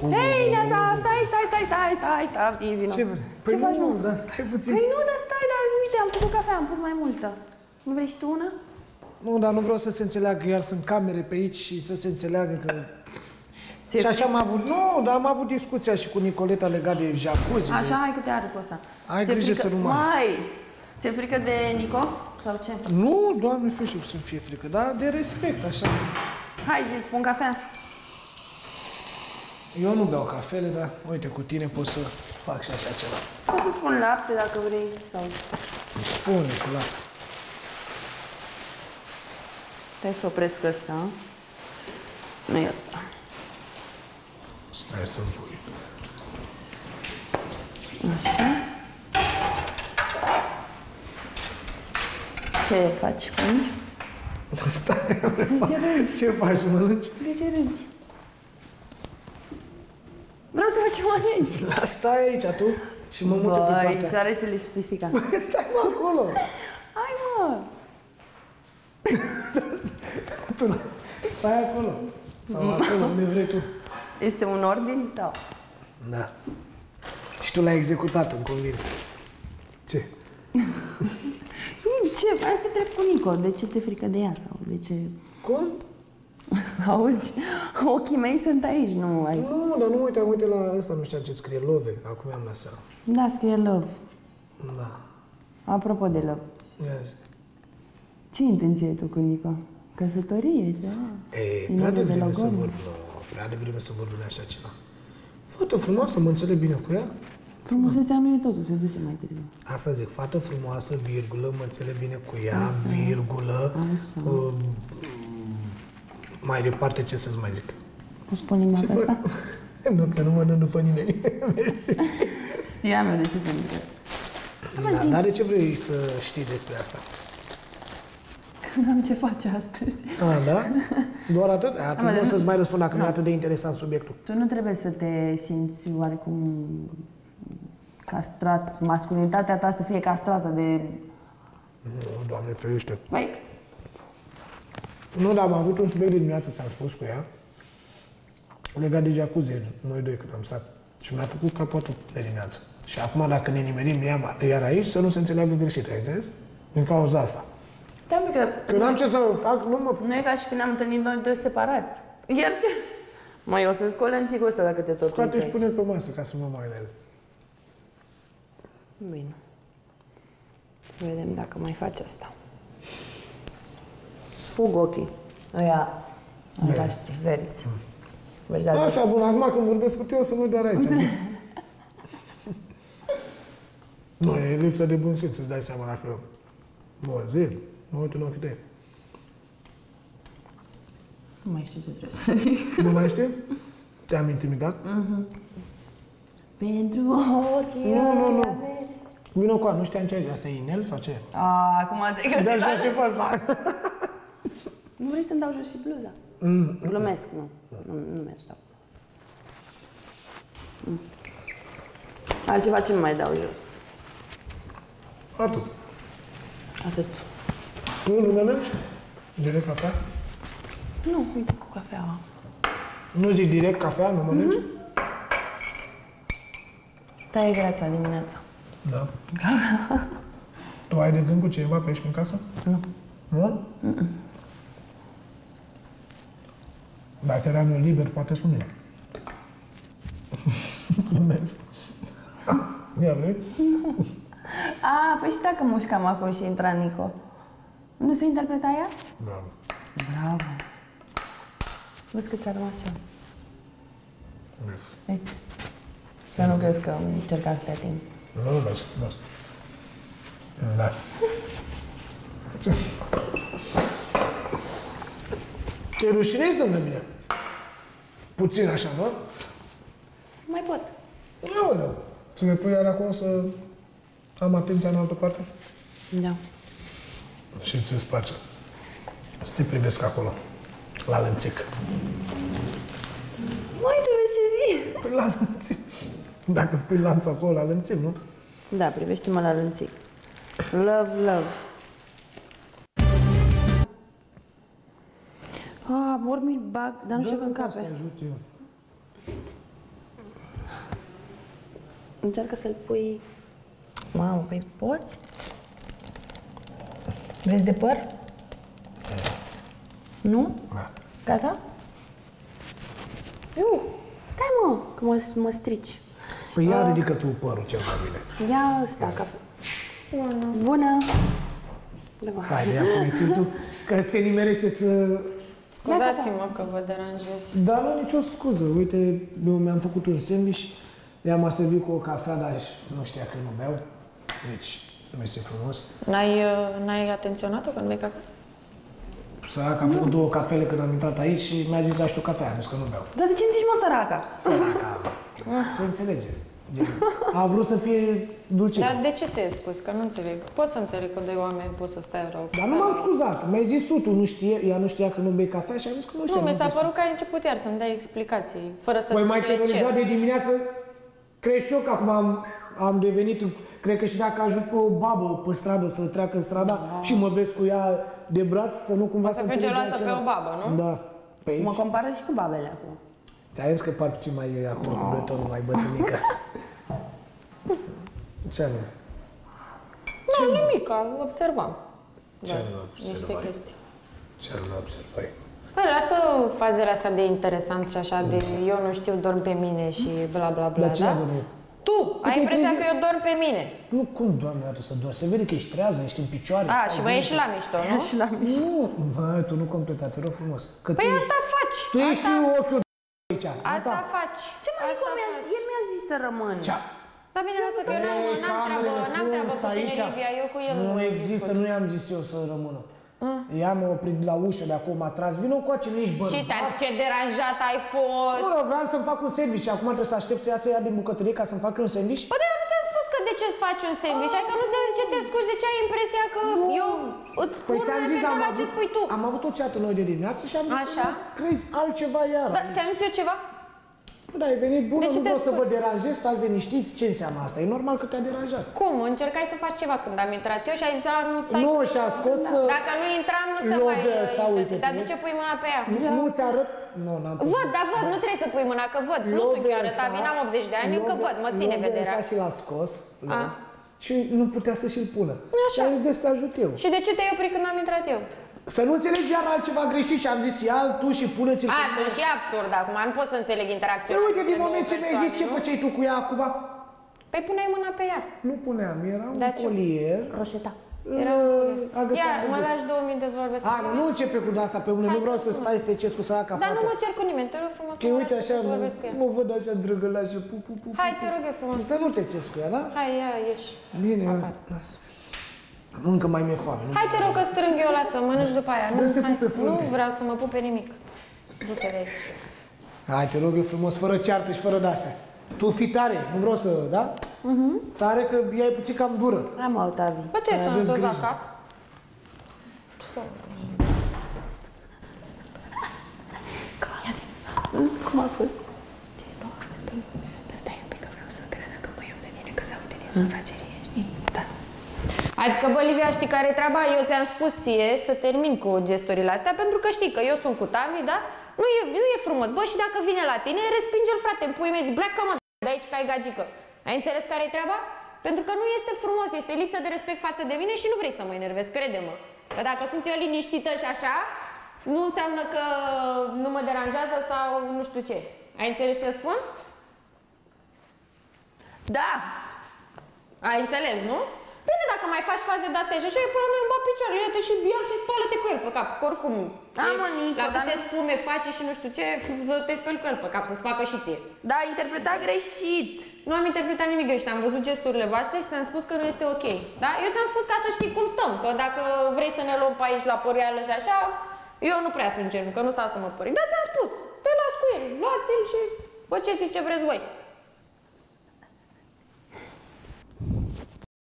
Hei, Neața, stai, vino. Ce vrei? Păi nu, dar stai puțin. Păi nu, dar stai, uite, am făcut cafea, am pus mai multă. Nu vrei și tu una? Nu, dar nu vreau să se înțeleagă, iar sunt camere pe aici și să se înțeleagă că... Și așa am avut, nu, dar am avut discuția și cu Nicoleta legat de jacuzzi. Așa, hai că te arăt cu ăsta. Ai grijă să nu mai... Ți-e frică de Nico? Sau ce? Nu, Doamne, ferește să-mi fie frică, dar de respect, așa. Hai, zi-ți pun cafea. Eu nu beau cafele, dar uite, cu tine pot să fac și așa ceva. Poți să spun lapte dacă vrei. Sau... Spune cu lapte. Stai să opresc ăsta. Nu e ăsta. Stai să-mi pui. Așa. Ce faci? Mănânci? Stai, ce faci, mănânci? De ce râzi? Vreau să faci mănânci. Stai aici, tu, și mă mută pe partea. Băi, șoarecele și pisica. Stai, mă, acolo. Hai, mă. Stai acolo. Sau acolo, unde vrei tu. Este un ordin sau? Da. Și tu l-ai executat, îmi convine. Ce? Ce? Hai să te întreb cu Nico. De ce ți-e frică de ea? Sau de ce... Cum? Auzi? Ochii mei sunt aici, nu ai... Nu, dar nu uite la ăsta, nu știam ce scrie, Love, acum am lăsat. Da, scrie love. Da. Apropo de love. Yes. Ce intenție ai tu cu Nico? Căsătorie, ceva? E, prea devreme să vorbim, prea devreme să vorbim așa ceva. Fată frumoasă, mă înțeleg bine cu ea. Frumusețea nu e totul, se duce mai târziu. Asta zic, fată frumoasă, virgulă, mă înțeleg bine cu ea, virgulă. Mai departe, ce să-ți mai zic? Poți spune numai asta? Nu, că nu mănânc după nimeni. Știam eu de ce te întreb. Da, dar de ce vrei să știi despre asta? Că n-am ce face astăzi. A, da? Doar atât? Atunci nu o să-ți mai răspund dacă nu e atât de interesant subiectul. Tu nu trebuie să te simți oarecum castrat, masculinitatea ta să fie castrată de... Nu, Doamne ferește. Băi, Nu, dar am avut un subiect de dimineață, ți-am spus cu ea, legat de jacuzzi, noi doi când am stat. Și mi-a făcut capotul de dimineață. Și acum, dacă ne nimerim iar aici, să nu se înțeleagă greșit, ai înțeles? Din cauza asta. stai un pic că... Că n-am ce să fac, nu mă... Nu e ca și când ne-am întâlnit noi doi separat. Ierte! Măi, o să scol în țigul ăsta dacă te tot Scoate și pune-l pe masă ca să mă mai la el. Bine. Să vedem dacă mai faci asta. Sfug ochii. Ăia albaștri, verzi. Verzi albaștri. Așa, bun, acum când vorbesc cu tine, o să mă doar aici. Nu, e lipsă de bun simț, îți dai seama dacă... Bun, zi, mă uit în ochii tăi. Nu mai știu ce trebuie să zic. Nu mai știi? Te-am intimidat? Pentru ochii Nu. verzi. Vino cu a, nu știam ce ai, asta e inel sau ce? Acum ați găsit. Dă-l jos și pe ăsta. Nu vrei să-mi dau jos și bluza? Glumesc, nu. Nu merge, da. Altceva ce nu mai dau jos? Atât. Atât. Nu mănânci? Direct cafea? Nu, uite cu cafeaua. Nu zic direct cafea, nu mănânci? Taie greața dimineața. Da. Tu ai de gând cu ceva pe aici în casă? Nu. Nu? Dacă eram eu liber, poate spune. Glumesc. Ia vrei? Păi și dacă mușcam acolo și intra Nico? Nu se interpreta ea? Da. Bravo. Vezi cât ți-a rămas și eu. Uite. Să nu crezi că încercam să te ating. Nu, las. Da. Te rușinezi de mine? Puțin așa, nu? Mai pot. Aoleu. Să ne pui iar acolo să am atenția în altă parte? Da. Și ți-ți place. Să te privesc acolo, la lănțic. Mai trebuie să zi. Păi la lănțic. Dacă spui lanțul acolo, la lănțic, nu? Da, privește-mă la lănțic. Love. Mor mi-l bag, dar nu știu când Să cape. ajut eu. Încearcă să-l pui... Mamă, păi poți? Vrei de păr? Nu? Da. Gata? Stai mă, că mă strici. Păi ia ridică tu părul cel mai bine. Ia ăsta, cafea. Bună. Haide, ia pune-ți tu, că se nimerește să... Scuzați-mă că vă deranjez. Dar nu nicio scuză. Uite, eu mi-am făcut un sandwich, i-am servit cu o cafea, dar nu știa că nu beau. Deci, nu este frumos. N-ai atenționat-o când bei cafea? Săraca a făcut 2 cafele când am intrat aici și mi-a zis, aș o cafea, am zis că nu beau. Dar de ce îmi zici, mă, săraca? Săraca, se înțelege. A vrut să fie dulce. Dar de ce te scuzi? Că nu înțeleg. Pot să înțeleg că doi oameni pot să stai rău. Dar nu m-am scuzat. Mi-ai zis tu nu știe, ea nu știa că nu bei cafea și am zis că nu știa. Nu, mi s-a părut că ai început iar să-mi dai explicații, fără să Păi mai ți le cer. terorizat de dimineață, crezi și eu că acum am devenit, cred că și dacă ajut pe o babă pe stradă să treacă în strada și mă vezi cu ea de braț, să nu cumva să Să fii înțelegi geloasă pe altceva. o babă, nu? Da. Pe aici. Mă compară și cu babele acum. Ți-a zis că par puțin mai acum cu bretonul mai bătrânică. Ce nu? Nu, nimic, observam. Ce Da, nu niște observai? chestii. Ce nu observai? Hai, lasă fazele astea de interesant și așa, de eu nu știu, dorm pe mine și bla bla bla, Dar cine da? a dormit? Tu ai impresia crezi- că eu dorm pe mine. Nu, cum, Doamne, arată să dormi? Se vede că ești trează, ești în picioare. A, și mai ești și la mișto, nu? Și la mine. Nu, bă, tu nu completa, te rog frumos. Că Păi tu ești, asta faci. tu ești ochiul aici. Asta faci. Ce mă, Nico, el mi-a zis să rămân. Cea. Da, bine, lasă că eu n-am treabă cu tine, Livia, eu cu el Nu există, nu i-am zis eu să rămână. Ea m-a oprit la ușă de acum, m-a tras, vină cu ace, nu ești Și bărbat. ce deranjat ai fost. Nu, vreau să-mi fac un sandwich și acum trebuie să aștept să iasă ea din bucătărie ca să-mi fac eu un sandwich? Bă, dar eu nu ți-am spus că de ce îți faci un sandwich, hai că nu înțeleg de ce te scuzi, de ce ai impresia că eu îți spun referitor la ce spui tu. am avut o ceată noi de dimineață și am zis Așa. să crezi altceva iară. Da, ți-am zis eu ceva? Da, ai venit bună, De ce nu te vreau să spui? vă deranjez, stați liniștiți, ce înseamnă asta? E normal că te-a deranjat. Cum? Încercai să faci ceva când am intrat eu și ai zis, nu stai. Nu, și a scos Dacă nu intram, nu se mai... Ăsta, uite. Dar de ce pui mâna pe ea? Nu ți arăt? Nu, n-am pus. Văd, dar văd, nu trebuie să pui mâna, că văd. Nu sunt chiar ăsta, vin, am 80 de ani, încă văd, mă ține vederea. Și l-a scos, și nu putea să și-l pună. Și am zis de să te ajut eu. Și de ce te-ai oprit când am intrat eu? Să nu înțelegi iar altceva greșit și am zis, ia tu și puneți-l. Sunt și absurd acum, nu pot să înțeleg interacțiunea. Păi uite, din între moment ce două mi-ai zis, ce persoane, nu? făceai tu cu ea acum? Păi puneai mâna pe ea. Nu puneam, era un Dar ce? colier. Croșeta. Era agățat Ia, de mă gât. lași 2 minute să vorbesc. A, nu începe cu asta pe mine, nu vreau să stai să te ceri cu săraca Dar nu fată. mă cer cu nimeni, te rog frumos Că uite așa, să vorbesc cu ea. mă văd așa drăgălașă, pu. Hai, te rog eu frumos. Să nu te ceri cu ea, da? Hai, ia, ieși. Bine, Afară. lasă. Încă mai mi-e foame. Hai, te rog că strâng eu, lasă, mănânci după aia. Dă să te hai. pup pe frunte. Nu vreau să mă pupe nimic. Du-te de aici. Hai, te rog eu frumos, fără ceartă și fără de-astea. Tu fii tare, nu vreau să, da? Tare că ea e puțin cam dură. Am Octavi. Bă, tu e Mai sănătos aveți la grijă. cap? Cum a fost? Stai un pic că vreau să credă că mă iau de mine, că se aude din sufragerie, știi? Da. Adică, bă, Livia, știi care e treaba? Eu ți-am spus ție să termin cu gesturile astea, pentru că știi că eu sunt cu Tavi, da? Nu e frumos. Bă, și dacă vine la tine, respinge-l, frate, în puii mei, zic, pleacă-mă de aici că ai gagică. Ai înțeles care e treaba? Pentru că nu este frumos, este lipsă de respect față de mine și nu vrei să mă enervezi, crede-mă. Că dacă sunt eu liniștită și așa, nu înseamnă că nu mă deranjează sau nu știu ce. Ai înțeles ce spun? Da! Ai înțeles, nu? Bine, dacă mai faci faze de-astea și așa, e până nu îmi bat picioarele, ia-te și ia și spală-te cu el pe cap, că oricum. Da, mă, Nico, la dar câte nu- spume face și nu știu ce, să te speli cu el pe cap, să-ți facă și ție. Da, a interpretat greșit. Nu am interpretat nimic greșit, am văzut gesturile voastre și ți-am spus că nu este ok. Da? Eu ți-am spus ca să știi cum stăm, că dacă vrei să ne luăm pe aici la păreală și așa, eu nu prea sunt genul, că nu stau să mă pări. Dar ți-am spus, te las cu el, luați-l și faceți ce vreți voi.